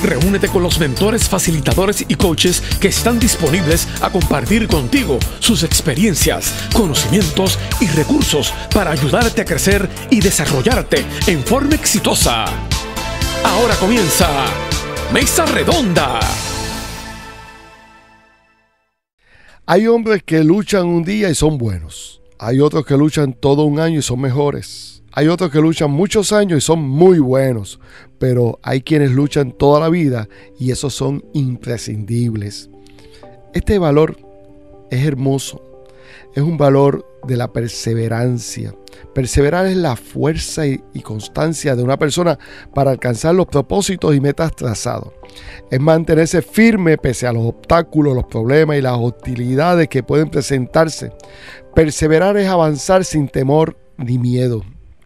Reúnete con los mentores, facilitadores y coaches que están disponibles a compartir contigo sus experiencias, conocimientos y recursos para ayudarte a crecer y desarrollarte en forma exitosa. Ahora comienza Mesa Redonda. Hay hombres que luchan un día y son buenos. Hay otros que luchan todo un año y son mejores. Hay otros que luchan muchos años y son muy buenos. Pero hay quienes luchan toda la vida y esos son imprescindibles. Este valor es hermoso. Es un valor de la perseverancia. Perseverar es la fuerza y constancia de una persona para alcanzar los propósitos y metas trazados. Es mantenerse firme pese a los obstáculos, los problemas y las hostilidades que pueden presentarse. Perseverar es avanzar sin temor ni miedo.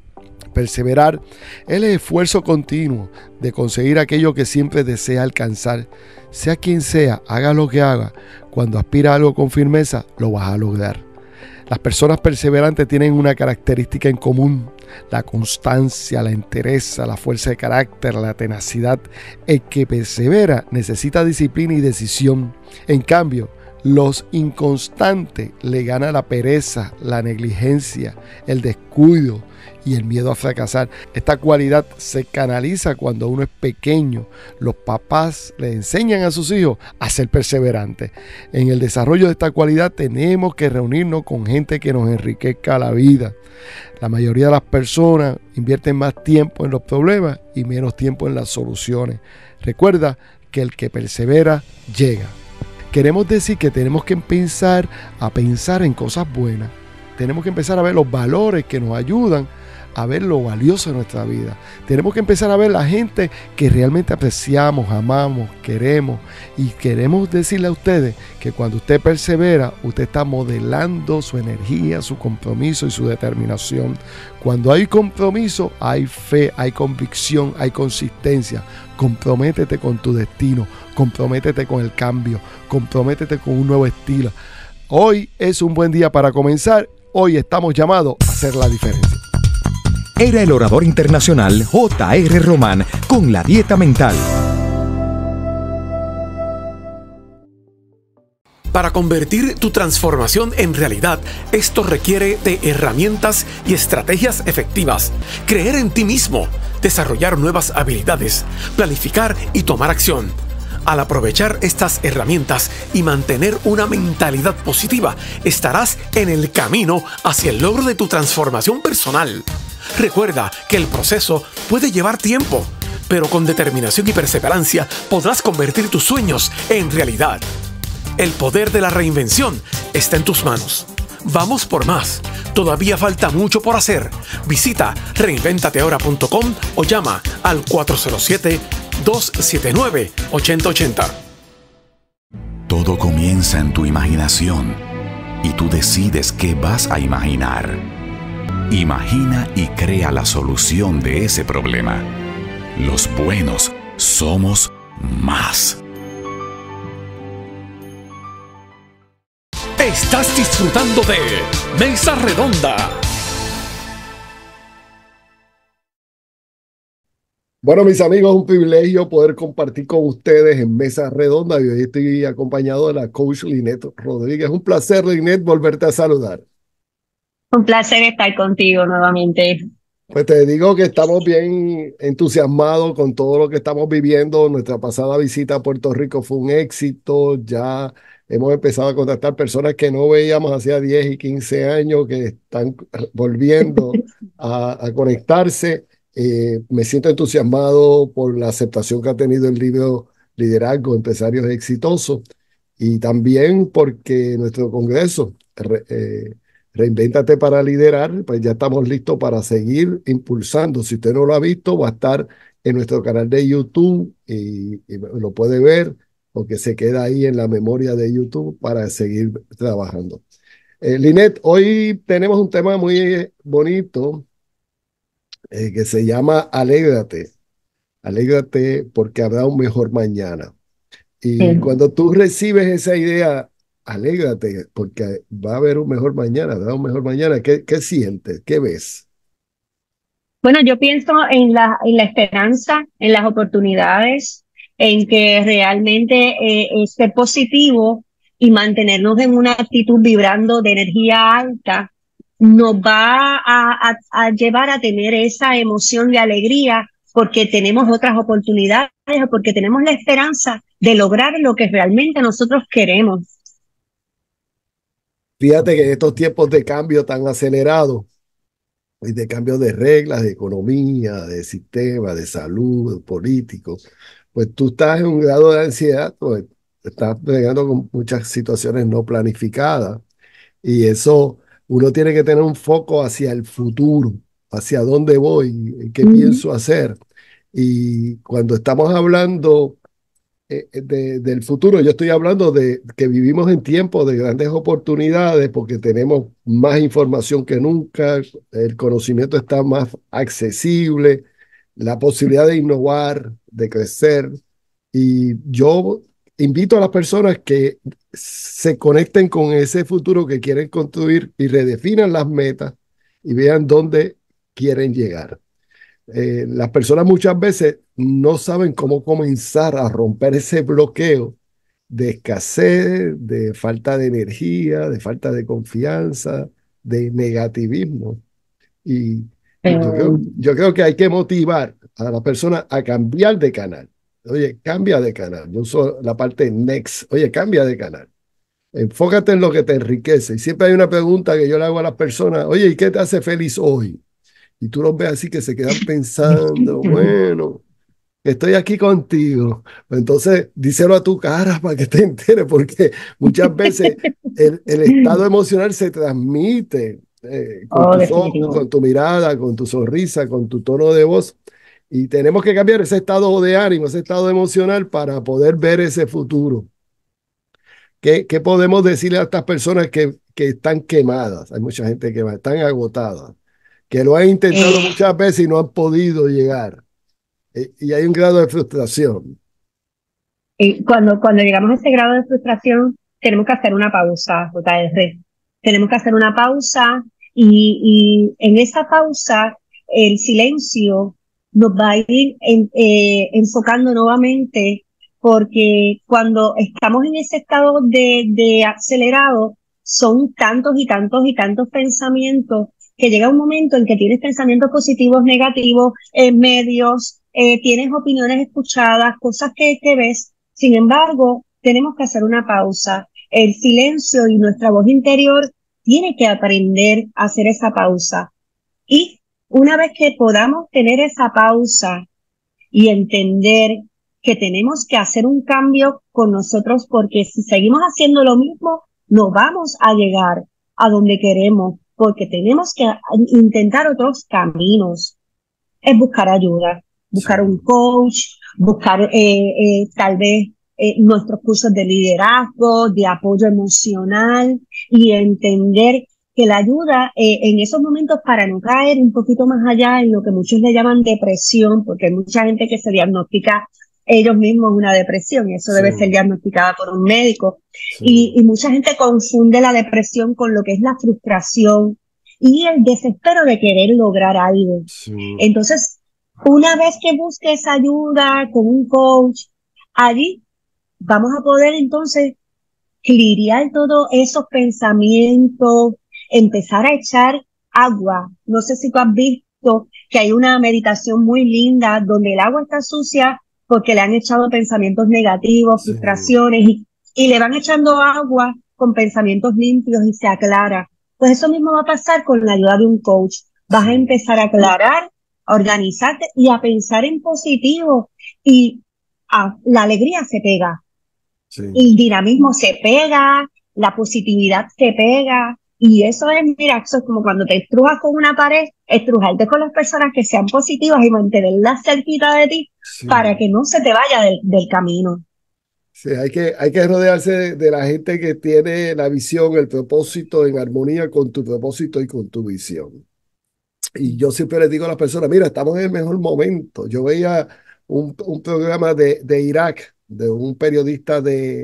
Perseverar es el esfuerzo continuo de conseguir aquello que siempre desea alcanzar. Sea quien sea, haga lo que haga, cuando aspira a algo con firmeza, lo vas a lograr. Las personas perseverantes tienen una característica en común: la constancia, la entereza, la fuerza de carácter, la tenacidad. El que persevera necesita disciplina y decisión. En cambio, los inconstantes le gana la pereza, la negligencia, el descuido y el miedo a fracasar. Esta cualidad se canaliza cuando uno es pequeño. Los papás le enseñan a sus hijos a ser perseverantes. En el desarrollo de esta cualidad tenemos que reunirnos con gente que nos enriquezca la vida. La mayoría de las personas invierten más tiempo en los problemas y menos tiempo en las soluciones. Recuerda que el que persevera llega. Queremos decir que tenemos que empezar a pensar en cosas buenas. Tenemos que empezar a ver los valores que nos ayudan a ver lo valioso de nuestra vida. Tenemos que empezar a ver la gente que realmente apreciamos, amamos, queremos. Y queremos decirle a ustedes que cuando usted persevera, usted está modelando su energía, su compromiso y su determinación. Cuando hay compromiso, hay fe, hay convicción, hay consistencia. Comprométete con tu destino, comprométete con el cambio, comprométete con un nuevo estilo. Hoy es un buen día para comenzar. Hoy estamos llamados a hacer la diferencia. Era el orador internacional J.R. Román con la dieta mental. Para convertir tu transformación en realidad, esto requiere de herramientas y estrategias efectivas. Creer en ti mismo, desarrollar nuevas habilidades, planificar y tomar acción. Al aprovechar estas herramientas y mantener una mentalidad positiva, estarás en el camino hacia el logro de tu transformación personal. Recuerda que el proceso puede llevar tiempo, pero con determinación y perseverancia podrás convertir tus sueños en realidad. El poder de la reinvención está en tus manos. Vamos por más. Todavía falta mucho por hacer. Visita reinventateahora.com o llama al 407-279-8080. Todo comienza en tu imaginación y tú decides qué vas a imaginar. Imagina y crea la solución de ese problema. Los buenos somos más. Estás disfrutando de Mesa Redonda. Bueno, mis amigos, un privilegio poder compartir con ustedes en Mesa Redonda. Y hoy estoy acompañado de la coach Lynette Rodríguez. Un placer, Lynette, volverte a saludar. Un placer estar contigo nuevamente. Pues te digo que estamos bien entusiasmados con todo lo que estamos viviendo. Nuestra pasada visita a Puerto Rico fue un éxito. Ya hemos empezado a contactar personas que no veíamos hacía 10 y 15 años que están volviendo a conectarse. Me siento entusiasmado por la aceptación que ha tenido el libro Liderazgo, Empresarios Exitosos, y también porque nuestro congreso, Reinvéntate para Liderar, pues ya estamos listos para seguir impulsando. Si usted no lo ha visto, va a estar en nuestro canal de YouTube y lo puede ver porque se queda ahí en la memoria de YouTube para seguir trabajando. Lynette, hoy tenemos un tema muy bonito que se llama Alégrate. Alégrate porque habrá un mejor mañana. Y cuando tú recibes esa idea, alégrate porque va a haber un mejor mañana, habrá un mejor mañana. ¿Qué sientes? ¿Qué ves? Bueno, yo pienso en la esperanza, en las oportunidades, en que realmente ser positivo y mantenernos en una actitud vibrando de energía alta nos va a llevar a tener esa emoción de alegría porque tenemos otras oportunidades o porque tenemos la esperanza de lograr lo que realmente nosotros queremos. Fíjate que en estos tiempos de cambio tan acelerados y de cambio de reglas, de economía, de sistema, de salud, político, pues tú estás en un grado de ansiedad, pues estás bregando con muchas situaciones no planificadas. Y eso, uno tiene que tener un foco hacia el futuro, hacia dónde voy, qué pienso hacer. Y cuando estamos hablando del futuro, yo estoy hablando de que vivimos en tiempos de grandes oportunidades porque tenemos más información que nunca, el conocimiento está más accesible, la posibilidad de innovar, de crecer. Y yo invito a las personas que se conecten con ese futuro que quieren construir y redefinan las metas y vean dónde quieren llegar. Las personas muchas veces no saben cómo comenzar a romper ese bloqueo de escasez, de falta de energía, de falta de confianza, de negativismo. Y yo creo que hay que motivar a la persona a cambiar de canal. Oye, cambia de canal. Yo uso la parte next. Oye, cambia de canal. Enfócate en lo que te enriquece. Y siempre hay una pregunta que yo le hago a las personas. Oye, ¿y qué te hace feliz hoy? Y tú los ves así que se quedan pensando, bueno, estoy aquí contigo. Entonces, díselo a tu cara para que te enteres, porque muchas veces el estado emocional se transmite con Oh, tus ojos, definitivo. con tu mirada, con tu sonrisa, con tu tono de voz. Y tenemos que cambiar ese estado de ánimo, ese estado emocional para poder ver ese futuro. ¿Qué podemos decirle a estas personas que están quemadas? Hay mucha gente que están agotadas, que lo han intentado Eh, muchas veces y no han podido llegar. Y hay un grado de frustración. cuando llegamos a ese grado de frustración, tenemos que hacer una pausa, JR. Tenemos que hacer una pausa y en esa pausa el silencio nos va a ir enfocando nuevamente porque cuando estamos en ese estado de acelerado, son tantos y tantos y tantos pensamientos que llega un momento en que tienes pensamientos positivos, negativos, medios, tienes opiniones escuchadas, cosas que ves. Sin embargo, tenemos que hacer una pausa. El silencio y nuestra voz interior tiene que aprender a hacer esa pausa. Y una vez que podamos tener esa pausa y entender que tenemos que hacer un cambio con nosotros, porque si seguimos haciendo lo mismo, no vamos a llegar a donde queremos, porque tenemos que intentar otros caminos. Es buscar ayuda, buscar un Sí, coach, buscar tal vez nuestros cursos de liderazgo, de apoyo emocional y entender que la ayuda en esos momentos para no caer un poquito más allá en lo que muchos le llaman depresión, porque hay mucha gente que se diagnostica ellos mismos una depresión y eso sí, debe ser diagnosticada por un médico. sí, Y mucha gente confunde la depresión con lo que es la frustración y el desespero de querer lograr algo. sí, Entonces, una vez que busques ayuda con un coach, allí vamos a poder entonces cliriar todos esos pensamientos, empezar a echar agua. No sé si tú has visto que hay una meditación muy linda donde el agua está sucia porque le han echado pensamientos negativos, sí, frustraciones y le van echando agua con pensamientos limpios y se aclara. Pues eso mismo va a pasar con la ayuda de un coach. Vas a sí, empezar a aclarar, a organizarte y a pensar en positivo y la alegría se pega, sí. el dinamismo se pega, la positividad se pega. Y eso es, mira, eso es como cuando te estrujas con una pared, estrujarte con las personas que sean positivas y mantenerlas cerquita de ti para Sí. que no se te vaya del camino. Sí, hay que rodearse de la gente que tiene la visión, el propósito en armonía con tu propósito y con tu visión. Y yo siempre les digo a las personas, mira, estamos en el mejor momento. Yo veía un programa de Irak, de un periodista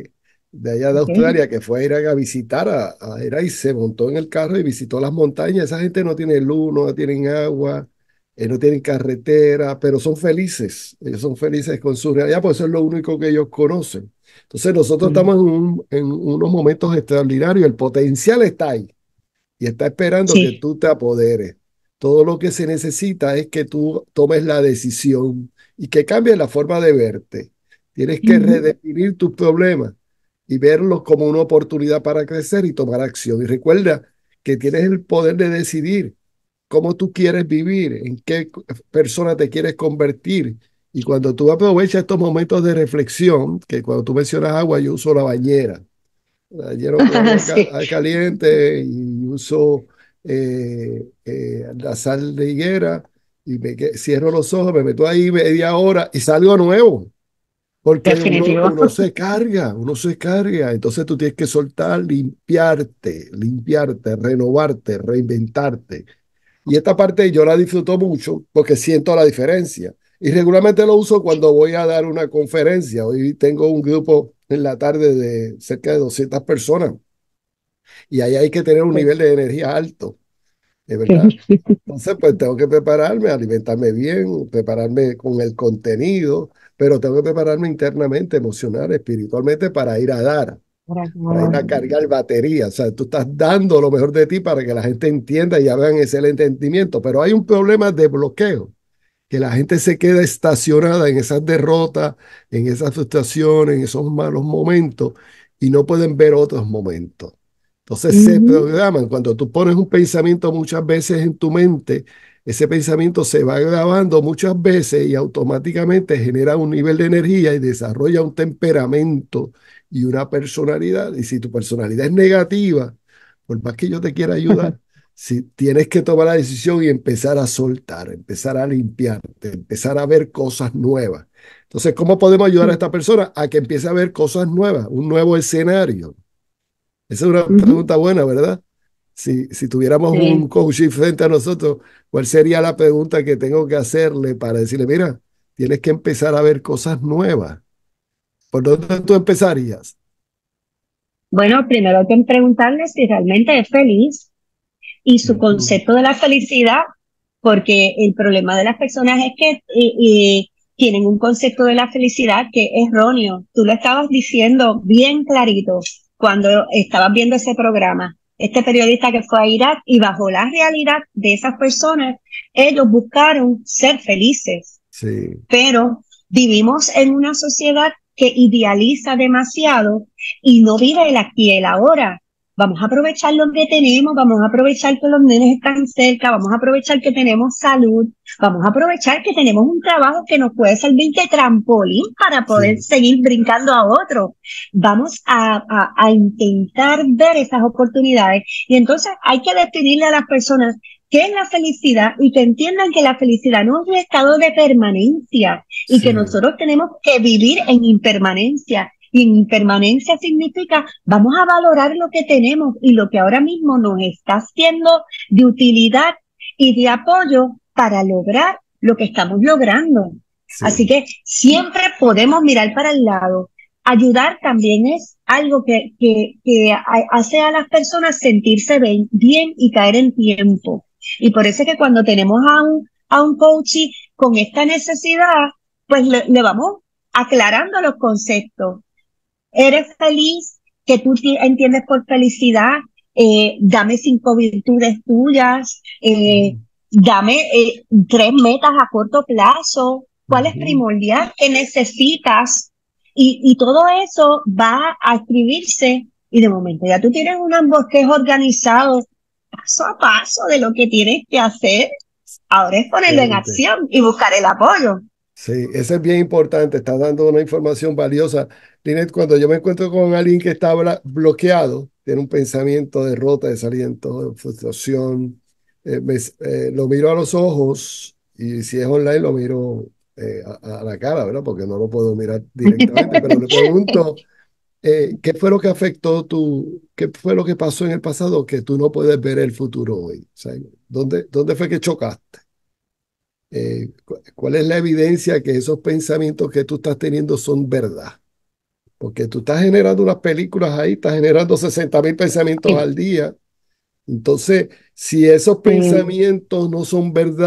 de allá de ¿Okay? Australia que fue a Irak a visitar a Irak y se montó en el carro y visitó las montañas. Esa gente no tiene luz, no tienen agua, no tienen carretera, pero son felices. Ellos son felices con su realidad, porque eso es lo único que ellos conocen. Entonces nosotros Mm. estamos en unos momentos extraordinarios. El potencial está ahí y está esperando que Sí. tú te apoderes. Todo lo que se necesita es que tú tomes la decisión y que cambies la forma de verte. Tienes que Ujú. redefinir tus problemas y verlos como una oportunidad para crecer y tomar acción. Y recuerda que tienes el poder de decidir cómo tú quieres vivir, en qué persona te quieres convertir. Y cuando tú aprovechas estos momentos de reflexión, que cuando tú mencionas agua, yo uso la bañera. La lleno con agua Sí, caliente y uso la sal de higuera y cierro los ojos, me meto ahí media hora y salgo nuevo. Porque definitivo. uno se carga, entonces tú tienes que soltar, limpiarte, renovarte, reinventarte. Y esta parte yo la disfruto mucho porque siento la diferencia. Y regularmente lo uso cuando voy a dar una conferencia. Hoy tengo un grupo en la tarde de cerca de 200 personas y ahí hay que tener un nivel de energía alto, ¿es verdad? Sí. Entonces, pues tengo que prepararme, alimentarme bien, prepararme con el contenido, pero tengo que prepararme internamente, emocional, espiritualmente para ir a cargar batería. O sea, tú estás dando lo mejor de ti para que la gente entienda y hagan ese entendimiento. Pero hay un problema de bloqueo, que la gente se queda estacionada en esas derrotas, en esas frustraciones, en esos malos momentos y no pueden ver otros momentos. Entonces se Ujú. programan. Cuando tú pones un pensamiento muchas veces en tu mente, ese pensamiento se va grabando muchas veces y automáticamente genera un nivel de energía y desarrolla un temperamento y una personalidad. Y si tu personalidad es negativa, por más que yo te quiera ayudar, si tienes que tomar la decisión y empezar a soltar, empezar a limpiarte, empezar a ver cosas nuevas. Entonces, ¿cómo podemos ayudar a esta persona a que empiece a ver cosas nuevas, un nuevo escenario? Esa es una Ujú. pregunta buena, ¿verdad? Si tuviéramos un Sí. coach frente a nosotros, ¿cuál sería la pregunta que tengo que hacerle para decirle, mira, tienes que empezar a ver cosas nuevas? ¿Por dónde tú empezarías? Bueno, primero hay que preguntarle si realmente es feliz y su Ujú. concepto de la felicidad, porque el problema de las personas es que tienen un concepto de la felicidad que es erróneo. Tú lo estabas diciendo bien clarito cuando estabas viendo ese programa. Este periodista que fue a Irak y bajo la realidad de esas personas, ellos buscaron ser felices, Sí, pero vivimos en una sociedad que idealiza demasiado y no vive el aquí y el ahora. Vamos a aprovechar lo que tenemos, vamos a aprovechar que los nenes están cerca, vamos a aprovechar que tenemos salud, vamos a aprovechar que tenemos un trabajo que nos puede servir de trampolín para poder sí, seguir brincando a otro. Vamos a intentar ver esas oportunidades y entonces hay que definirle a las personas qué es la felicidad y que entiendan que la felicidad no es un estado de permanencia y que sí, nosotros tenemos que vivir en impermanencia. Y en impermanencia significa vamos a valorar lo que tenemos y lo que ahora mismo nos está siendo de utilidad y de apoyo para lograr lo que estamos logrando. Así sí, que siempre podemos mirar para el lado. Ayudar también es algo que hace a las personas sentirse bien y caer en tiempo. Y por eso es que cuando tenemos a un coach con esta necesidad, pues le vamos aclarando los conceptos. ¿Eres feliz? ¿Que tú entiendes por felicidad? Dame 5 virtudes tuyas. Dame 3 metas a corto plazo. ¿Cuál es ujú, primordial? ¿Qué necesitas? Y todo eso va a escribirse y de momento ya tú tienes un bosquejo organizado paso a paso de lo que tienes que hacer. Ahora es ponerlo en excelente. acción y buscar el apoyo. Sí, eso es bien importante, está dando una información valiosa. Linet, cuando yo me encuentro con alguien que está bloqueado, tiene un pensamiento de derrota, desaliento, de frustración, lo miro a los ojos y si es online lo miro a la cara, ¿verdad? Porque no lo puedo mirar directamente, pero le pregunto, ¿qué fue lo que afectó qué fue lo que pasó en el pasado que tú no puedes ver el futuro hoy? O sea, ¿dónde fue que chocaste? ¿Cuál es la evidencia que esos pensamientos que tú estás teniendo son verdad? Porque tú estás generando unas películas ahí, estás generando 60.000 pensamientos Sí, al día. Entonces, si esos sí. pensamientos no son verdad,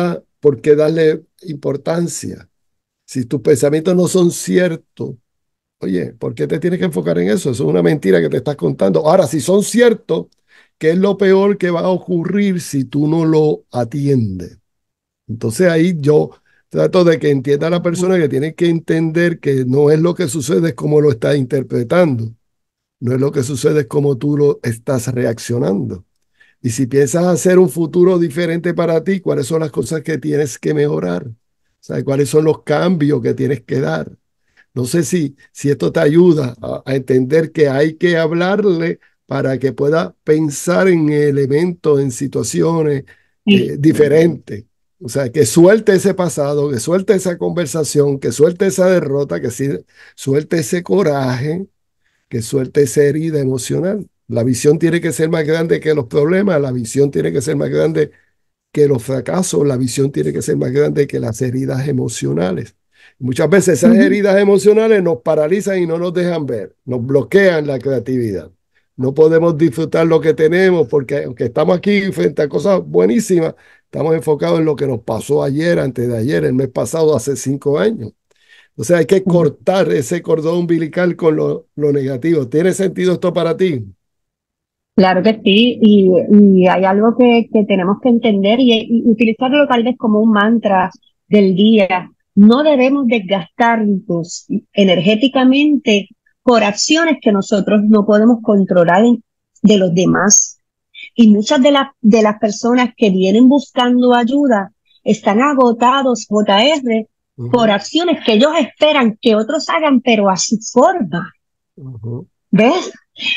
¿por qué darle importancia? Si tus pensamientos no son ciertos, oye, ¿por qué te tienes que enfocar en eso? Eso es una mentira que te estás contando. Ahora, si son ciertos, ¿qué es lo peor que va a ocurrir si tú no lo atiendes? Entonces ahí yo trato de que entienda la persona que tiene que entender que no es lo que sucede, es cómo lo estás interpretando. No es lo que sucede, es cómo tú lo estás reaccionando. Y si piensas hacer un futuro diferente para ti, ¿cuáles son las cosas que tienes que mejorar? O sea, ¿cuáles son los cambios que tienes que dar? No sé si esto te ayuda a entender que hay que hablarle para que pueda pensar en elementos, en situaciones Sí. diferentes. O sea, que suelte ese pasado, que suelte esa conversación, que suelte esa derrota, suelte ese coraje, que suelte esa herida emocional. La visión tiene que ser más grande que los problemas, la visión tiene que ser más grande que los fracasos, la visión tiene que ser más grande que las heridas emocionales. Muchas veces esas Ujú. heridas emocionales nos paralizan y no nos dejan ver, nos bloquean la creatividad. No podemos disfrutar lo que tenemos porque aunque estamos aquí frente a cosas buenísimas, estamos enfocados en lo que nos pasó ayer, antes de ayer, el mes pasado, hace 5 años. O sea, hay que cortar ese cordón umbilical con lo negativo. ¿Tiene sentido esto para ti? Claro que sí, y hay algo que tenemos que entender y utilizarlo tal vez como un mantra del día. No debemos desgastarnos energéticamente por acciones que nosotros no podemos controlar de los demás. Y muchas de las personas que vienen buscando ayuda están agotados, JR, por Ujú, acciones que ellos esperan que otros hagan, pero a su forma. ujú, ¿Ves?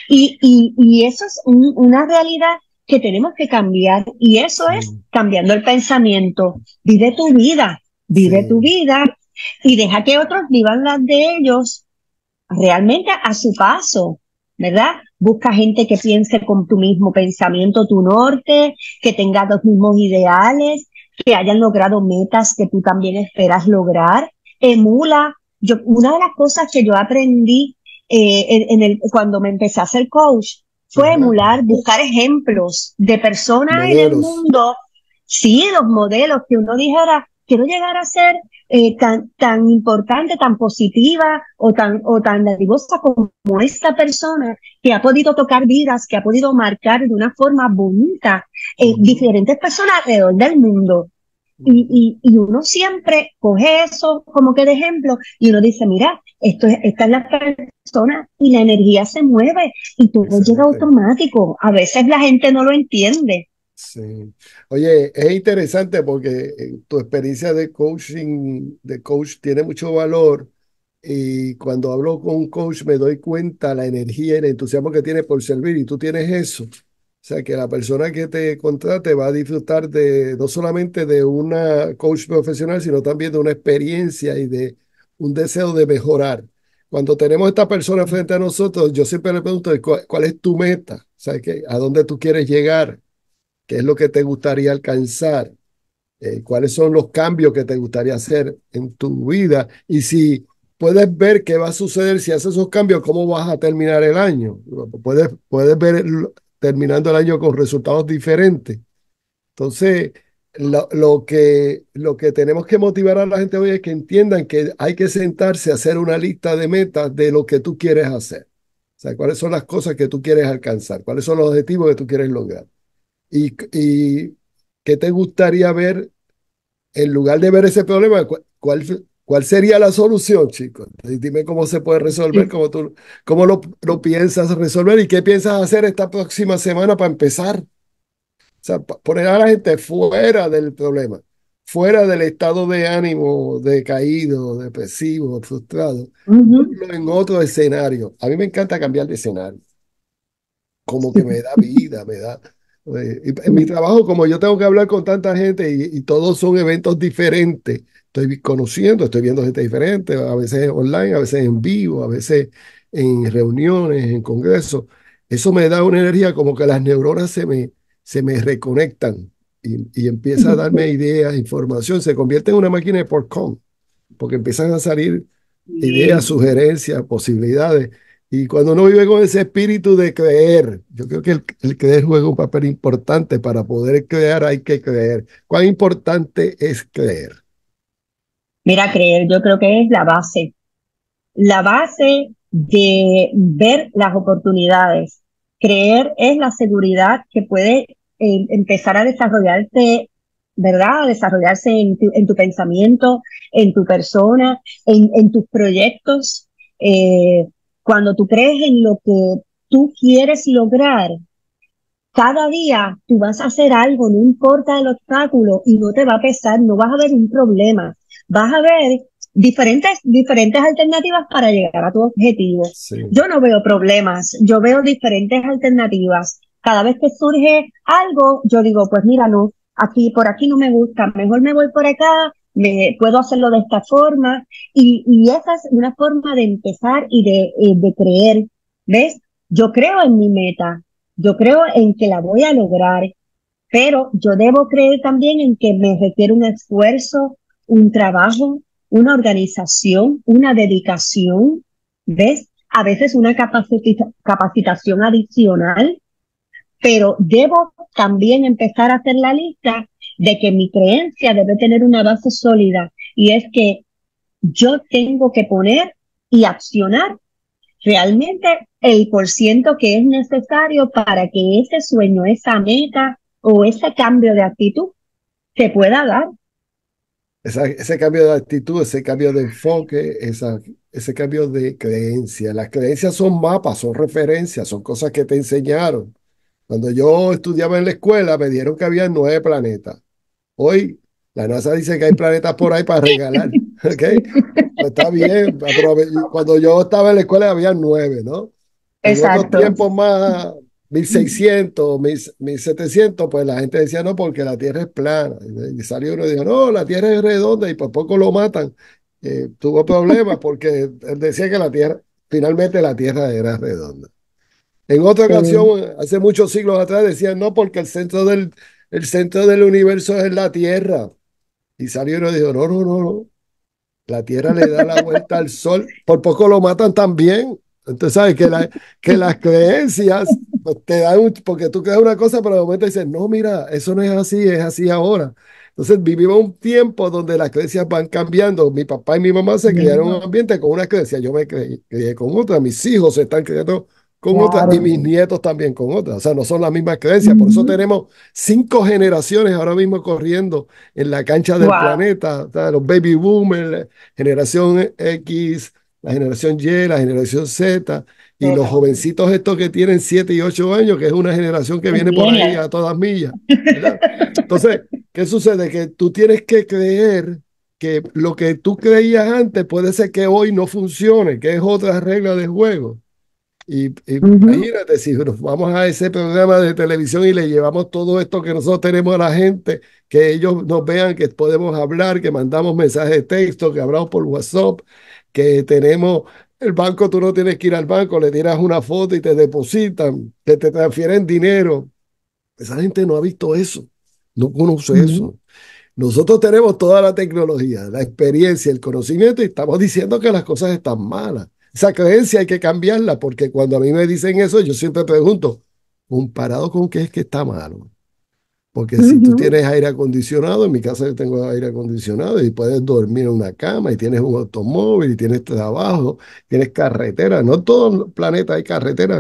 Y eso es una realidad que tenemos que cambiar y eso es sí, cambiando el pensamiento. Vive tu sí. vida y deja que otros vivan las de ellos realmente a su paso, ¿verdad? Busca gente que piense con tu mismo pensamiento, tu norte, que tenga los mismos ideales, que hayan logrado metas que tú también esperas lograr. Emula. Una de las cosas que yo aprendí cuando me empecé a hacer coach fue Ajá. emular, buscar ejemplos de personas en el Modelos. mundo, sí, los modelos que uno dijera, quiero llegar a ser tan importante, tan positiva o tan dadivosa como esta persona que ha podido tocar vidas, que ha podido marcar de una forma bonita Ujú, diferentes personas alrededor del mundo. ujú. Y uno siempre coge eso como que de ejemplo y uno dice, mira, esta es la persona y la energía se mueve y todo llega Excelente. automático. A veces la gente no lo entiende. Sí. Oye, es interesante porque tu experiencia de coaching, de coach, tiene mucho valor. Y cuando hablo con un coach me doy cuenta la energía y el entusiasmo que tiene por servir y tú tienes eso. O sea, que la persona que te contrate va a disfrutar de no solamente de una coach profesional, sino también de una experiencia y de un deseo de mejorar. Cuando tenemos esta persona frente a nosotros, yo siempre le pregunto, ¿cuál es tu meta? O sea, ¿a dónde tú quieres llegar? ¿Qué es lo que te gustaría alcanzar? ¿Cuáles son los cambios que te gustaría hacer en tu vida? Y si puedes ver qué va a suceder si haces esos cambios, ¿cómo vas a terminar el año? Puedes ver terminando el año con resultados diferentes. Entonces, lo que tenemos que motivar a la gente hoy es que entiendan que hay que sentarse a hacer una lista de metas de lo que tú quieres hacer. O sea, cuáles son las cosas que tú quieres alcanzar, cuáles son los objetivos que tú quieres lograr. Y qué te gustaría ver en lugar de ver ese problema, cuál sería la solución, chicos? Y dime cómo se puede resolver, cómo lo piensas resolver y qué piensas hacer esta próxima semana para empezar. O sea, poner a la gente fuera del problema, fuera del estado de ánimo decaído, depresivo, frustrado, Ujú. verlo en otro escenario. A mí me encanta cambiar de escenario, como que me da vida, me da... y en mi trabajo, como yo tengo que hablar con tanta gente y todos son eventos diferentes, estoy conociendo, estoy viendo gente diferente, a veces online, a veces en vivo, a veces en reuniones, en congresos. Eso me da una energía como que las neuronas se me reconectan y empieza a darme ideas, información, se convierte en una máquina de por con, porque empiezan a salir ideas, Sí. sugerencias, posibilidades. Y cuando uno vive con ese espíritu de creer, yo creo que el creer juega un papel importante. Para poder crear hay que creer. ¿Cuán importante es creer? Mira, creer, yo creo que es la base de ver las oportunidades. Creer es la seguridad que puede empezar a desarrollarse, ¿verdad? A desarrollarse en tu pensamiento, en tu persona, en tus proyectos. Cuando tú crees en lo que tú quieres lograr, cada día tú vas a hacer algo, no importa el obstáculo, y no te va a pesar, no vas a ver un problema. Vas a ver diferentes alternativas para llegar a tu objetivo. Sí. Yo no veo problemas, yo veo diferentes alternativas. Cada vez que surge algo, yo digo, pues mira, no, por aquí no me gusta, mejor me voy por acá, puedo hacerlo de esta forma. Y esa es una forma de empezar y de creer. ¿Ves? Yo creo en mi meta, yo creo en que la voy a lograr, pero yo debo creer también en que me requiere un esfuerzo, un trabajo, una organización, una dedicación, ¿ves? A veces una capacitación adicional, pero debo también empezar a hacer la lista de que mi creencia debe tener una base sólida, y es que yo tengo que poner y accionar realmente el porciento que es necesario para que ese sueño, esa meta o ese cambio de actitud se pueda dar. Ese cambio de actitud, ese cambio de enfoque, ese cambio de creencia. Las creencias son mapas, son referencias, son cosas que te enseñaron. Cuando yo estudiaba en la escuela, me dieron que había 9 planetas. Hoy la NASA dice que hay planetas por ahí para regalar. ¿Ok? Pues está bien. Cuando yo estaba en la escuela había 9, ¿no? En otros Exacto. tiempos más, 1600, 1700, pues la gente decía no, porque la Tierra es plana. Y salió uno y dijo, no, la Tierra es redonda, y por poco lo matan. Tuvo problemas porque él decía que finalmente la Tierra era redonda. En otra Sí. ocasión, hace muchos siglos atrás, decían no, porque el centro del universo es la Tierra. Y salió uno y dijo, no, no, no, no. La Tierra le da la vuelta al Sol, por poco lo matan también. Entonces, sabes que las creencias pues, te dan porque tú crees una cosa, pero de momento dices, no, mira, eso no es así ahora. Entonces, vivimos un tiempo donde las creencias van cambiando. Mi papá y mi mamá se criaron en un ambiente con una creencia, yo me crié con otra, mis hijos se están criando con otra y Claro. mis nietos también con otra. O sea, no son las mismas creencias. Por eso Ujú. tenemos 5 generaciones ahora mismo corriendo en la cancha del Wow. planeta. O sea, los baby boomers, generación X, la generación Y, la generación Z, y los jovencitos estos que tienen 7 y 8 años, que es una generación que viene por ahí Millennials. a todas millas, ¿verdad? Entonces, ¿qué sucede? Que tú tienes que creer que lo que tú creías antes puede ser que hoy no funcione, que es otra regla del juego. Y Ujú. imagínate si nos vamos a ese programa de televisión y le llevamos todo esto que nosotros tenemos a la gente, que ellos nos vean que podemos hablar, que mandamos mensajes de texto, que hablamos por WhatsApp, que tenemos el banco, tú no tienes que ir al banco, le tiras una foto y te depositan, que te transfieren dinero. Esa gente no ha visto eso, no conoce Ujú. eso. Nosotros tenemos toda la tecnología, la experiencia, el conocimiento, y estamos diciendo que las cosas están malas. Esa creencia hay que cambiarla, porque cuando a mí me dicen eso, yo siempre pregunto, ¿comparado con qué es que está malo? Porque si tú Ujú. tienes aire acondicionado, en mi casa yo tengo aire acondicionado y puedes dormir en una cama y tienes un automóvil y tienes trabajo, tienes carretera. No en todo el planeta hay carretera,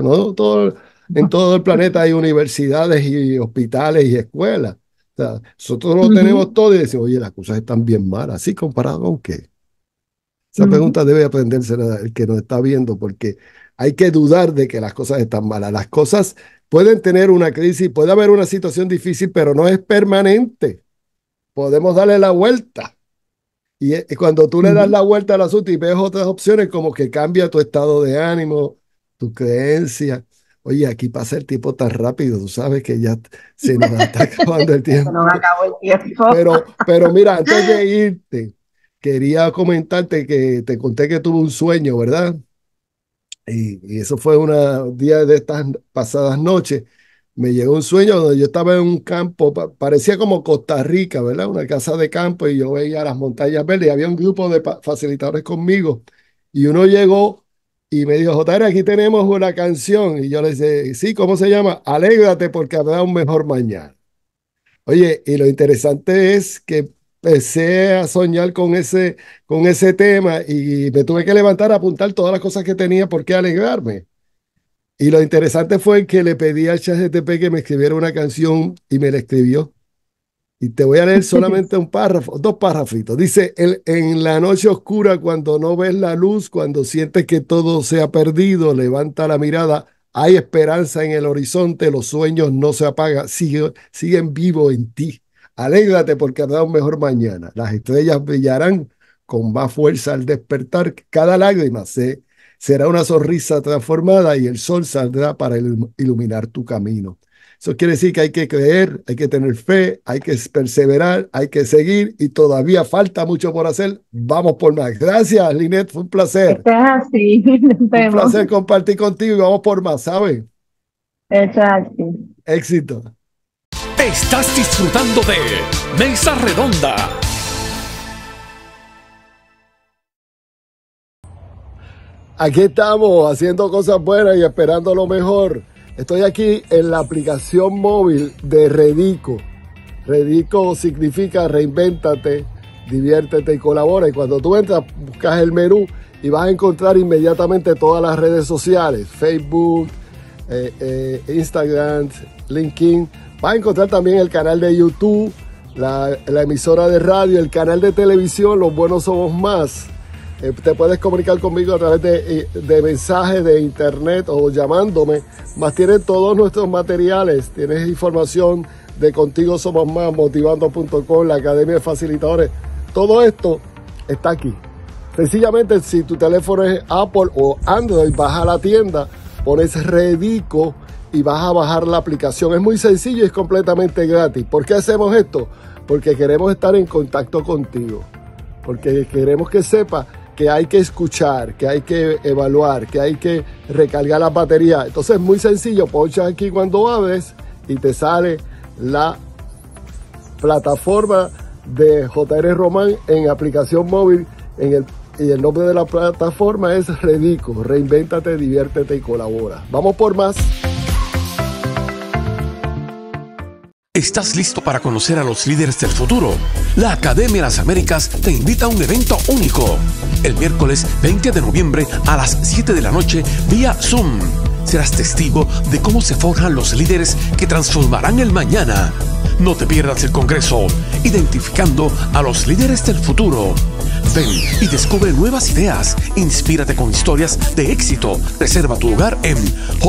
en todo el planeta hay universidades y hospitales y escuelas. O sea, nosotros lo tenemos Ujú. todo y decimos, oye, las cosas están bien malas. ¿Sí comparado con qué? Esa Ujú. pregunta debe aprenderse el que nos está viendo, porque hay que dudar de que las cosas están malas. Las cosas pueden tener una crisis, puede haber una situación difícil, pero no es permanente. Podemos darle la vuelta. Y cuando tú le das Ujú. la vuelta al asunto y ves otras opciones, como que cambia tu estado de ánimo, tu creencia. Oye, aquí pasa el tiempo tan rápido, tú sabes que ya se nos está acabando el Se nos tiempo. acabó el tiempo. Pero mira, antes de irte, quería comentarte que te conté que tuve un sueño, ¿verdad? Y eso fue un día de estas pasadas noches. Me llegó un sueño donde yo estaba en un campo, parecía como Costa Rica, ¿verdad? Una casa de campo y yo veía las montañas verdes y había un grupo de facilitadores conmigo. Y uno llegó Y me dijo, JR, aquí tenemos una canción. Y yo le dije, sí, ¿cómo se llama? Alégrate porque habrá un mejor mañana. Oye, y lo interesante es que empecé a soñar con ese tema y me tuve que levantar a apuntar todas las cosas que tenía por qué alegrarme. Y lo interesante fue que le pedí a ChatGPT que me escribiera una canción y me la escribió. Y te voy a leer solamente un párrafo, 2 párrafitos. Dice, en la noche oscura, cuando no ves la luz, cuando sientes que todo se ha perdido, levanta la mirada, hay esperanza en el horizonte, los sueños no se apagan, siguen vivos en ti. Alégrate porque habrá un mejor mañana. Las estrellas brillarán con más fuerza al despertar. Cada lágrima será una sonrisa transformada y el sol saldrá para iluminar tu camino. Eso quiere decir que hay que creer, hay que tener fe, hay que perseverar, hay que seguir y todavía falta mucho por hacer. Vamos por más. Gracias, Lynette, fue un placer. Esto es así. Un placer compartir contigo y vamos por más, ¿sabes? Esto es así. Éxito. Estás disfrutando de Mesa Redonda. Aquí estamos haciendo cosas buenas y esperando lo mejor. Estoy aquí en la aplicación móvil de Redico. Redico significa reinvéntate, diviértete y colabora. Y cuando tú entras, buscas el menú y vas a encontrar inmediatamente todas las redes sociales. Facebook, Instagram, LinkedIn. Vas a encontrar también el canal de YouTube, la emisora de radio, el canal de televisión, Los Buenos Somos Más. Te puedes comunicar conmigo a través de mensajes de internet o llamándome. Más tienes todos nuestros materiales. Tienes información de Contigo Somos Más, motivando.com, la Academia de Facilitadores. Todo esto está aquí. Sencillamente, si tu teléfono es Apple o Android, vas a la tienda, pones Redico y vas a bajar la aplicación. Es muy sencillo y es completamente gratis. ¿Por qué hacemos esto? Porque queremos estar en contacto contigo. Porque queremos que sepas que hay que escuchar, que hay que evaluar, que hay que recargar la batería. Entonces es muy sencillo, ponchas aquí cuando abres y te sale la plataforma de JR Román en aplicación móvil y el nombre de la plataforma es Redico. Reinvéntate, diviértete y colabora. Vamos por más. ¿Estás listo para conocer a los líderes del futuro? La Academia de las Américas te invita a un evento único. El miércoles 20 de noviembre a las 7 de la noche vía Zoom. Serás testigo de cómo se forjan los líderes que transformarán el mañana. No te pierdas el congreso, identificando a los líderes del futuro. Ven y descubre nuevas ideas. Inspírate con historias de éxito. Reserva tu lugar en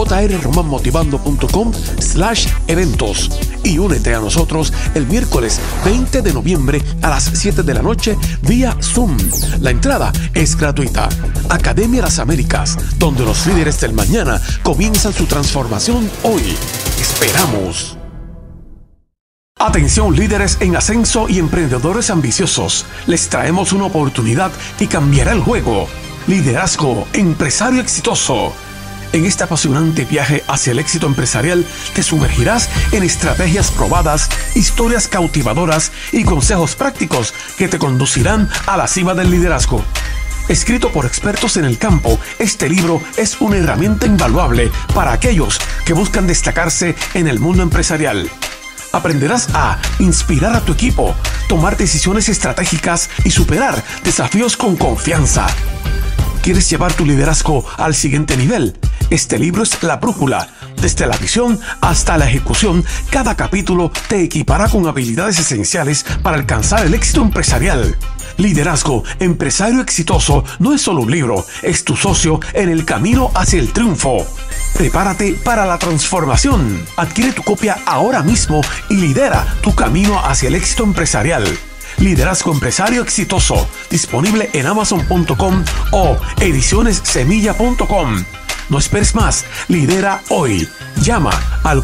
jrromanmotivando.com/eventos y únete a nosotros el miércoles 20 de noviembre a las 7 de la noche vía Zoom. La entrada es gratuita. Academia de las Américas, donde los líderes del mañana comienzan su transformación hoy. Esperamos. Atención, líderes en ascenso y emprendedores ambiciosos. Les traemos una oportunidad que cambiará el juego. Liderazgo, empresario exitoso. En este apasionante viaje hacia el éxito empresarial te sumergirás en estrategias probadas, historias cautivadoras y consejos prácticos que te conducirán a la cima del liderazgo. Escrito por expertos en el campo, este libro es una herramienta invaluable para aquellos que buscan destacarse en el mundo empresarial. Aprenderás a inspirar a tu equipo, tomar decisiones estratégicas y superar desafíos con confianza. ¿Quieres llevar tu liderazgo al siguiente nivel? Este libro es la brújula. Desde la visión hasta la ejecución, cada capítulo te equipará con habilidades esenciales para alcanzar el éxito empresarial. Liderazgo, empresario exitoso no es solo un libro, es tu socio en el camino hacia el triunfo. Prepárate para la transformación. Adquiere tu copia ahora mismo y lidera tu camino hacia el éxito empresarial. Liderazgo Empresario Exitoso, disponible en Amazon.com o edicionessemilla.com. No esperes más, lidera hoy. Llama al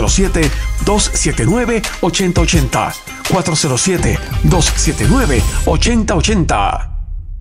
407-279-8080. 407-279-8080.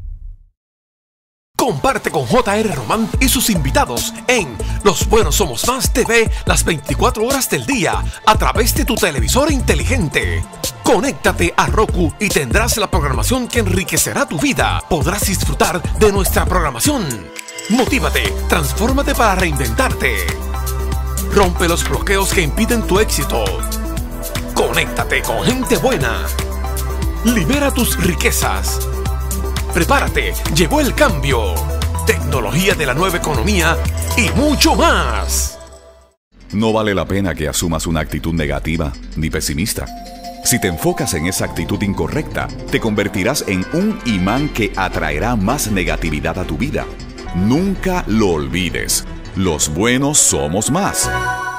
Comparte con J.R. Román y sus invitados en Los Buenos Somos Más TV las 24 horas del día a través de tu televisor inteligente. Conéctate a Roku y tendrás la programación que enriquecerá tu vida. Podrás disfrutar de nuestra programación Motívate, transfórmate para reinventarte. Rompe los bloqueos que impiden tu éxito. Conéctate con gente buena. Libera tus riquezas. Prepárate, llegó el cambio. Tecnología de la nueva economía y mucho más. No vale la pena que asumas una actitud negativa ni pesimista. Si te enfocas en esa actitud incorrecta, te convertirás en un imán que atraerá más negatividad a tu vida. Nunca lo olvides. Los buenos somos más.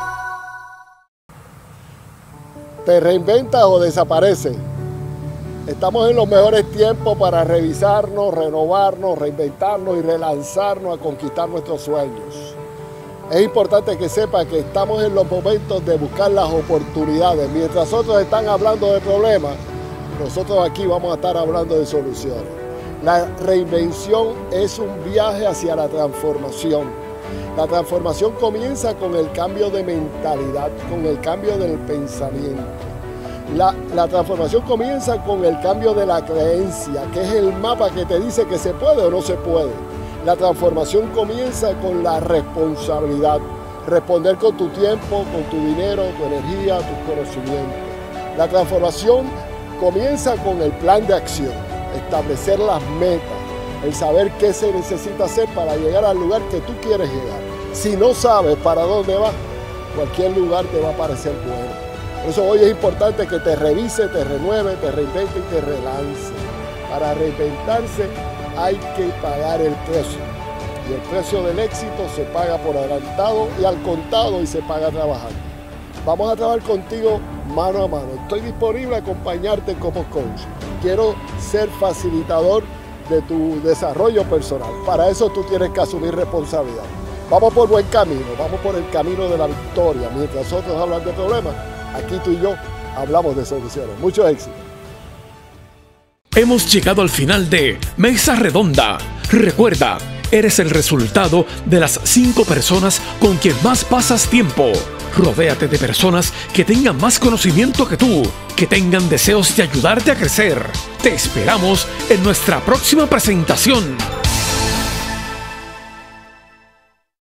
¿Te reinventas o desapareces? Estamos en los mejores tiempos para revisarnos, renovarnos, reinventarnos y relanzarnos a conquistar nuestros sueños. Es importante que sepas que estamos en los momentos de buscar las oportunidades. Mientras otros están hablando de problemas, nosotros aquí vamos a estar hablando de soluciones. La reinvención es un viaje hacia la transformación. La transformación comienza con el cambio de mentalidad, con el cambio del pensamiento. La transformación comienza con el cambio de la creencia, que es el mapa que te dice que se puede o no se puede. La transformación comienza con la responsabilidad, responder con tu tiempo, con tu dinero, tu energía, tus conocimientos. La transformación comienza con el plan de acción, establecer las metas, el saber qué se necesita hacer para llegar al lugar que tú quieres llegar. Si no sabes para dónde vas, cualquier lugar te va a parecer bueno. Por eso hoy es importante que te revise, te renueve, te reinvente y te relance. Para reinventarse hay que pagar el precio. Y el precio del éxito se paga por adelantado y al contado y se paga trabajando. Vamos a trabajar contigo mano a mano. Estoy disponible a acompañarte como coach. Quiero ser facilitador de tu desarrollo personal. Para eso tú tienes que asumir responsabilidad. Vamos por buen camino, vamos por el camino de la victoria. Mientras otros hablan de problemas, aquí tú y yo hablamos de soluciones. Mucho éxito. Hemos llegado al final de Mesa Redonda. Recuerda, eres el resultado de las 5 personas con quien más pasas tiempo. Rodéate de personas que tengan más conocimiento que tú, que tengan deseos de ayudarte a crecer. Te esperamos en nuestra próxima presentación.